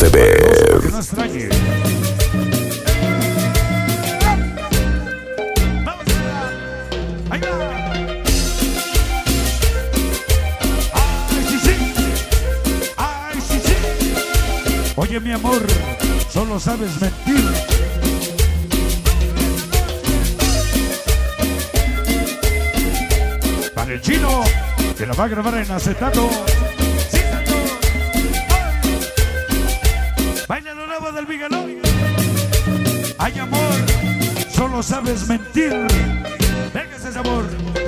TV. Que no extrañe. Vamos allá. Ahí va. Ay, sí, sí. Ay, sí, sí. Oye, mi amor, solo sabes mentir. Para el chino, que la va a grabar en acetato. Sí, señor. Baila lo nuevo del Miguelón. Ay, amor, solo sabes mentir. Venga ese sabor.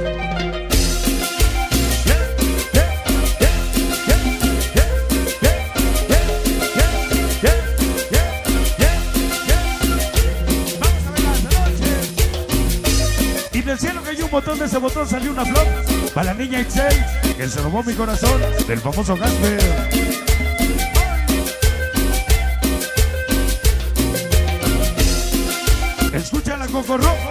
Vamos a ver esta noche. Y del cielo cayó un botón, de ese botón salió una flor. Para la niña Excel, que se robó mi corazón, del famoso Gasper. Escucha la Coco Rojo.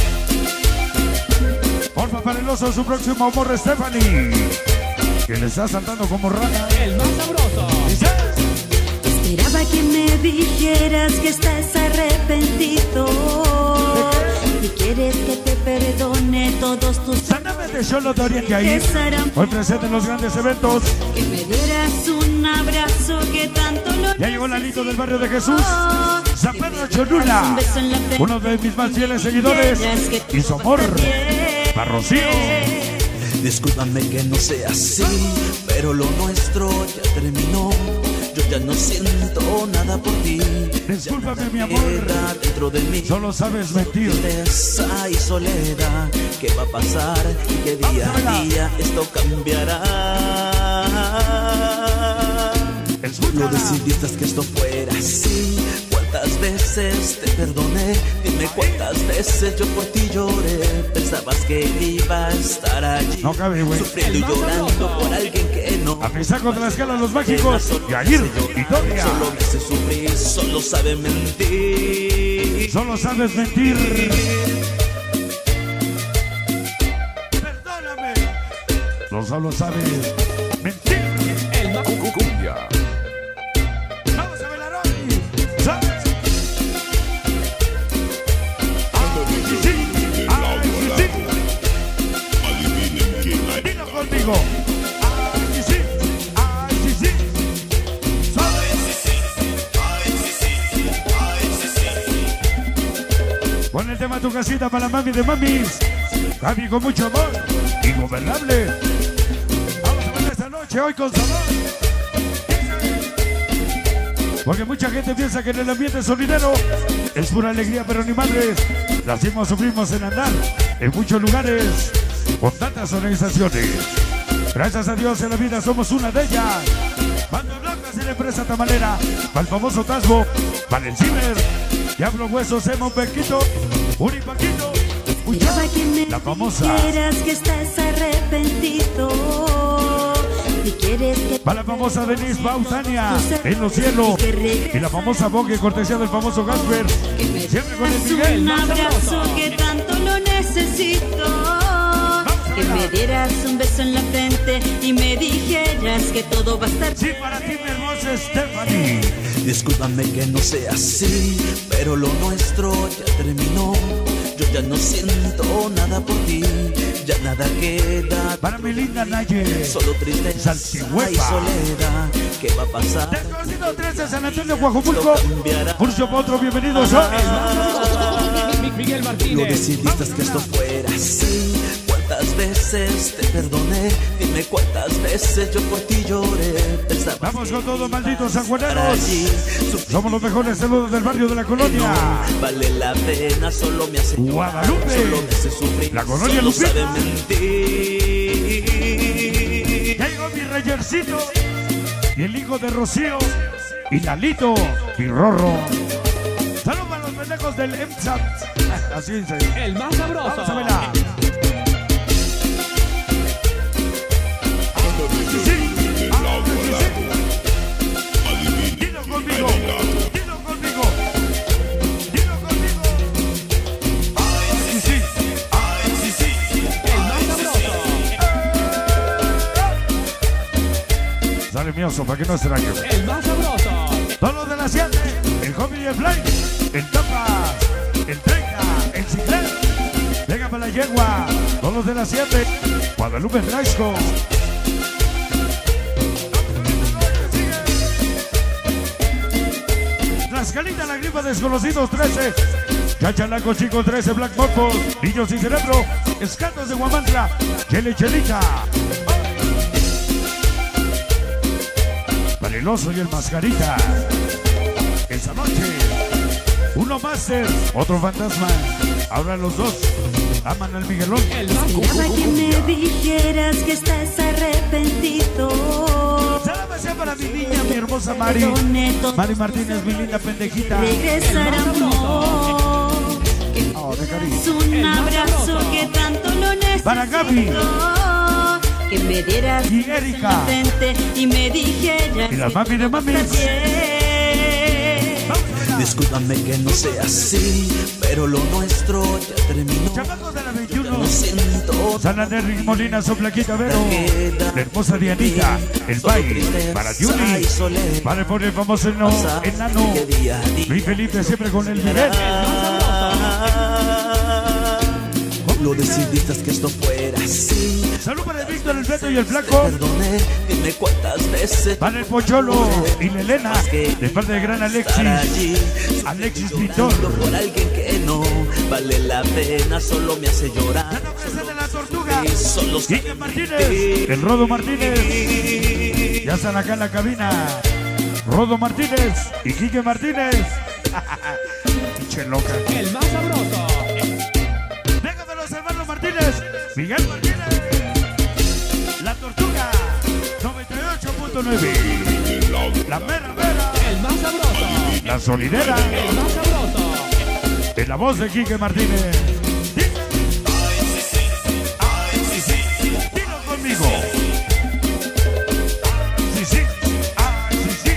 Porfa para el oso, su próximo amor, Stephanie, que le está saltando como rana. El más sabroso. Esperaba que me dijeras que estás arrepentido y quieres que te perdone todos tus Sándame de Cholo de Oriente ahí. pecados. Hoy presente en los grandes eventos. Que me dieras un abrazo que tanto lo Ya llegó Lalito del barrio de Jesús. necesito. San Pedro Cholula, Un beso en la frente. uno de mis más fieles seguidores. Y su amor, para Rocío. Discúlpame que no sea así, pero lo nuestro ya terminó. Yo ya no siento nada por ti. Discúlpame, mi Ya amor, queda dentro de mí solo sabes mentir. tristeza y soledad. ¿Qué va a pasar? Y que día a día esto cambiará. Lo Escúchala. decidiste que esto fuera así. ¿Cuántas veces te perdoné? Dime cuántas veces yo por ti lloré. Pensabas que iba a estar allí, No cabe, güey. sufriendo y llorando por alguien que no. A pesar contra la escala los mágicos. Yair y Toria. Solo me hace sufrir, solo sabe mentir. Solo sabes mentir. Perdóname. No solo sabes mentir. El más Cumbia. Vamos a bailar hoy. ¿Sabes? Ay, sí, sí. Ay, sí, sí. Dilo conmigo. Ay, sí, sí. Ay, sí, sí. ¿Sabes? Pon el tema a tu casita para la mami de mamis. Gaby con mucho amor. Ingobernable. Vamos a ver esta noche hoy con sabor. Porque mucha gente piensa que en el ambiente sonidero es pura alegría, pero ni madres. Nacimos, sufrimos en andar en muchos lugares con tantas organizaciones. Gracias a Dios en la vida somos una de ellas. Mando Blancas en la empresa tamalera, para el famoso Tasbo, para el Ciber, Diablo Huesos, Emon Pequito, Unipaquito, Esperaba que me la famosa. dijeras que estás arrepentido y quieres que Para la famosa Denise Bautania en los cielos. Y la famosa Bogue, cortesía del famoso Gasper. Siempre con el Miguel. un abrazo que tanto lo necesito. Que me dieras un beso en la frente y me dijeras que todo va a estar Sí, para ti, mi hermosa Stephanie. Discúlpame que no sea así, pero lo nuestro ya terminó. Yo ya no siento nada por ti, ya nada queda. Para mi linda Naye. Solo tristeza y Salchihuepa. soledad. ¿Qué va a pasar? Desconocido 13, San Antonio, Guajumulco. Curso Potro, bienvenidos a Miguel Lo Martínez. decidiste que esto fuera así. ¿Cuántas veces te perdoné? Dime cuántas veces yo por ti lloré. Pensabas Vamos que con todos, iba malditos a estar sanjuaneros. allí, sufriendo Somos los mejores saludos del barrio de la colonia. vale la pena, solo me hace llorar, Guadalupe. solo me hace sufrir, La colonia solo Lupita. sabe mentir. Ya llegó mi Reyercito. Y el hijo de Rocío. Y Lalito. Y Rorro. Saludos para los pendejos del EMSAT. Así dice. El más sabroso. Vamos a bailar. Sí, sí. Dilo conmigo. Dilo conmigo. Dilo conmigo. Ay, sí, sí. Ay, sí, sí. El más sabroso. Sale mi oso para que no se dañe. El más sabroso. Todos Yegua, todos los de las 7, Guadalupe Trasco. Tlaxcalita, La Gripa, Desconocidos 13, Chachalaco, Chicos 13, Black Mofos, Niños y Cerebro, Escatos de Guamantla, Chele Chelita. Para el Oso y el Mascarita. Esa noche, uno máster, otro fantasma. Ahora los dos aman al Miguelón. Esperaba que me dijeras que estás arrepentido. Saludos sea para mi niña, mi hermosa Mari. Mari Martínez, mi linda pendejita. Regresar, amor. Oh, de cariño. Es un abrazo que tanto lo necesito. Para Gaby. Que me dieras Y Erika. frente y me dijeras Y las mami de mamis. Discúlpame que no sea así, pero lo nuestro ya terminó. Chamacos de la 21. No siento Sana Derrick Molina, su plaquita Vero. La hermosa Dianita. El Pai. Para Yuli. Para el famoso enano. Luis Felipe siempre con el Miguel. Lo decidiste que esto fuera así. Salud para el Víctor, el Beto y el Flaco. Perdone, dime cuántas veces. Para el Pocholo y la Elena. De parte de gran Alexis. Alexis Pintor. Por alguien que no vale la pena, solo me hace llorar. La nobleza de la Tortuga. Solo Quique Martínez. El Rodo Martínez. Ya están acá en la cabina. Rodo Martínez y Quique Martínez. Pinche loca. El más sabroso. Venga de los hermanos Martínez. Miguel Martínez. La Tortuga. 98.9. La mera mera. El más sabroso. La Solidera. El más sabroso. En la voz de Quique Martínez. Dilo conmigo. Sí, sí. Ay, sí, sí.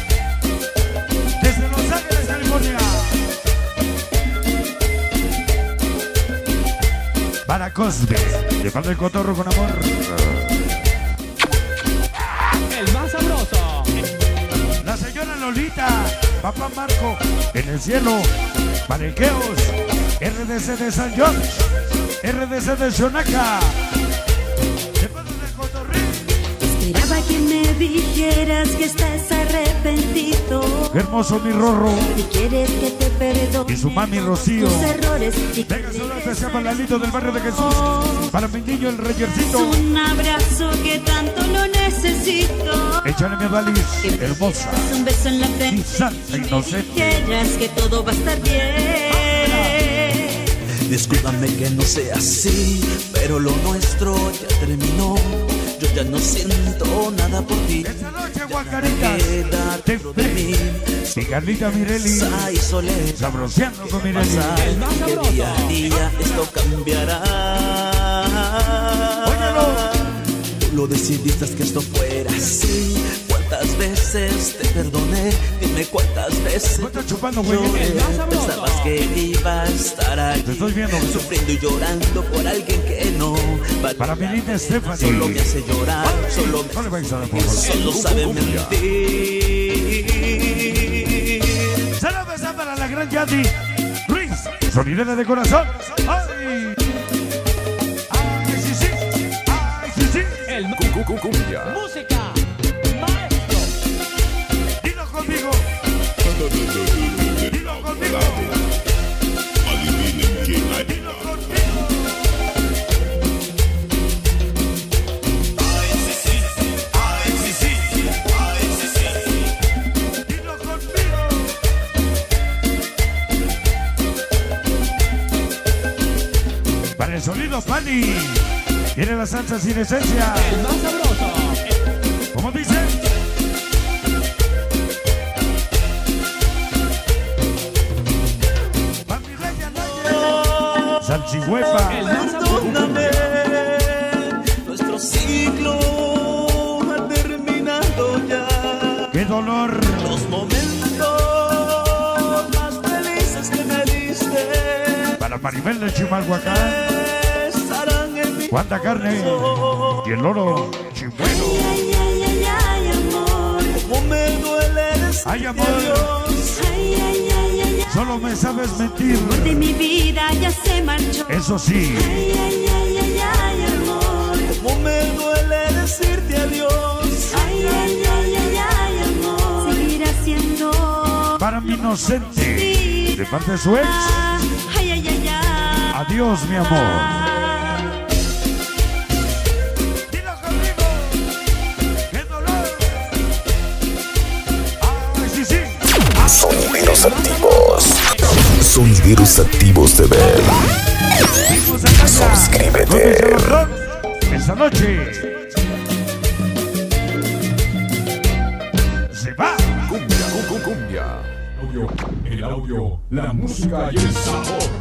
Desde Los Ángeles, California. Para Cosme. De parte del Cotorro con amor. El más sabroso. La señora Lolita. Papá Marco. En el cielo. Parequeos. RDC de San George. RDC de Xonaca. De parte del Cotorrín. Esperaba que me dijeras que estás arrepentido. Qué hermoso mi Rorro. Si quieres que te perdone Y su mami Rocío. tus errores y que Venga, solo regreses especial para Lalito del barrio de Jesús. Para mi niño el Es Reyercito. un abrazo que tanto lo necesito. Échale mi Valis. Que me Hermosa. dieras un beso en la frente Y santa y me inocente. dijeras que todo va a estar bien. Discúlpame que no sea así, pero lo nuestro ya terminó. Yo ya no siento nada por ti. Esta noche, Guacaritas. Queda dentro de mí. Y Carlita Mireli. Ay, soledad. Sabroseando con Mireli. El más Que sabroso. día a día esto cambiará. Óyelo. Tú lo decidiste que esto fuera así. ¿Cuántas veces te perdoné? Dime cuántas veces. ¿No estás chupando, güey? lloré. El más sabroso. Pensabas que iba a estar allí. Te estoy viendo, Jesús. Sufriendo y llorando por alguien que no vale Para mi la linda pena. Stephanie. Solo me hace llorar. Solo No le vayas a dar, por favor. solo sabe mentir. Saludos para la gran Yadi Ruiz. Sonidera de corazón. ¡Ay! ¡Ay, sí, sí! ¡Ay, sí, sí! El más Cumbia. música. Maestro. Dilo conmigo. Dilo conmigo. Dilo conmigo. Dilo conmigo. Para el sonido Pani. Tiene la salsa sin esencia. El más sabroso. ¿Cómo dice? Papi Reyes Reyes. Salchihuepa. El más sabroso. Perdóname, nuestro ciclo ha terminado ya. ¡Qué dolor! Los momentos más felices que me diste Para Maribel de Chimalhuacán. estarán en mi ¿Cuánta carne? Y el loro chimuelo. Ay, ay, ay, ay, amor. Cómo me duele decirte Ay, amor. adiós. Ay, ay, ay, ay, Solo me sabes mentir. El amor de mi vida ya se marchó. Eso sí. Ay, ay, ay, ay, ay, amor. Cómo me duele decirte adiós. Ay, ay, ay, ay, ay, amor. Seguirá siendo Para mi inocente. sí. De parte de su ex. Ay, ay, ay, ay. Adiós, mi amor. Dilo conmigo. ¡Qué dolor! ¡Ay, sí, sí! Sonideros activos. Sonideros activos de ver. Suscríbete. Esta noche se va. Cumbia. El audio, la música y el sabor.